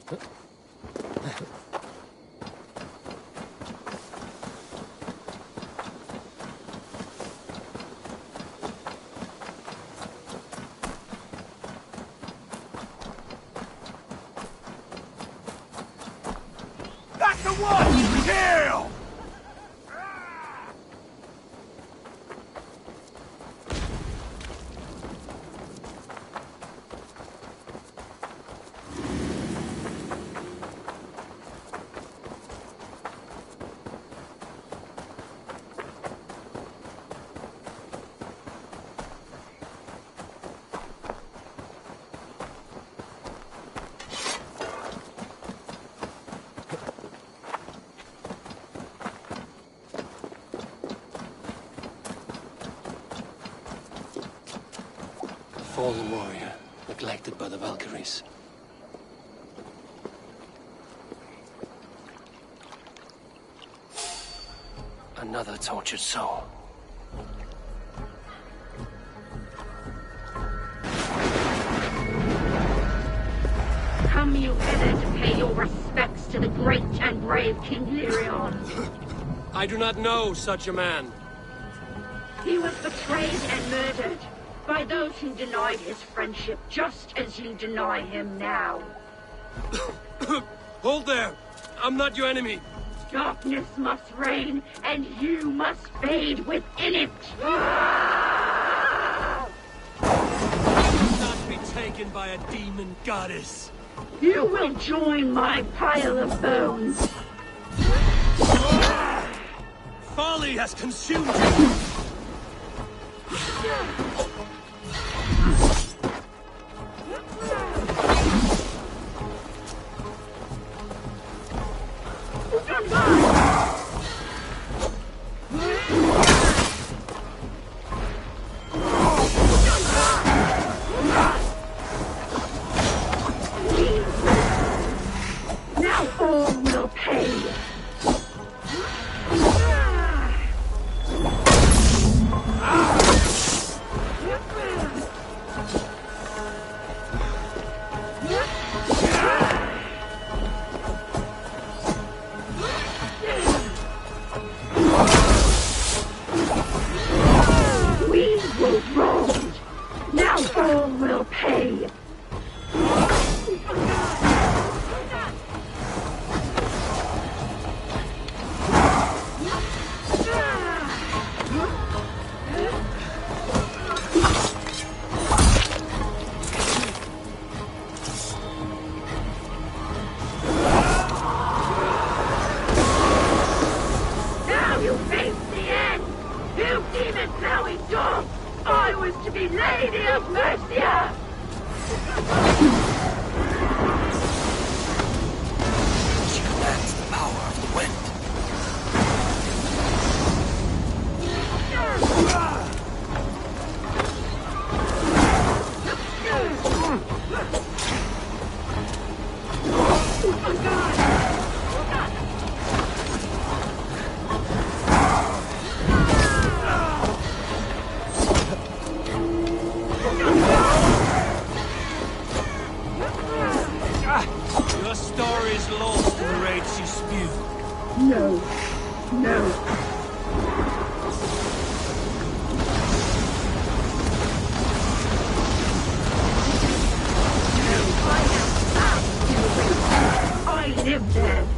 That's the one! Kill! Fallen warrior, neglected by the Valkyries. Another tortured soul. Come you hither to pay your respects to the great and brave King Lyrion. I do not know such a man. He was betrayed and murdered by those who denied his friendship, just as you deny him now. Hold there! I'm not your enemy! Darkness must reign, and you must fade within it! Not be taken by a demon goddess! You will join my pile of bones! Folly has consumed you! Now all will pay! We were wronged! Now all will pay! Now you face the end! You demon-plowing dog! I was to be Lady of Mercia! She commands the power of the wind. Your story is lost in the rage she spewed. No. No. I am found. I live there.